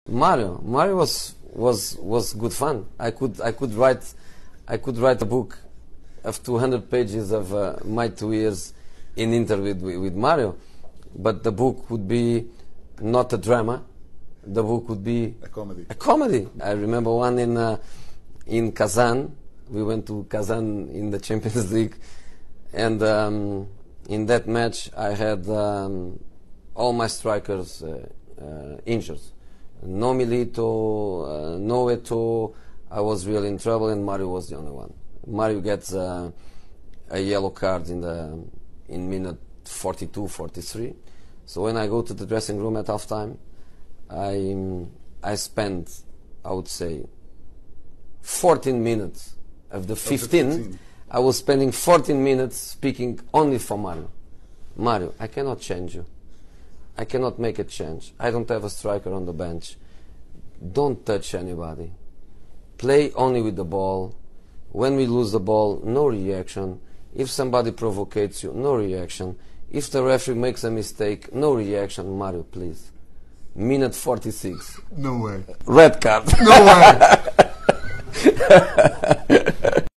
Mario was good fun. I could write a book of 200 pages of my 2 years in interview with Mario, but the book would be not a drama. The book would be a comedy. A comedy. I remember one in Kazan. We went to Kazan in the Champions League, and in that match I had all my strikers injured. No Milito, no Eto'o. I was really in trouble, and Mario was the only one. Mario gets a yellow card in minute 42, 43. So when I go to the dressing room at halftime, I spend, I would say, 14 minutes of the 15. I was spending 14 minutes speaking only for Mario. Mario, I cannot change you. I cannot make a change. I don't have a striker on the bench. Don't touch anybody. Play only with the ball. When we lose the ball, no reaction. If somebody provocates you, no reaction. If the referee makes a mistake, no reaction. Mario, please. Minute 46. No way. Red card. No way.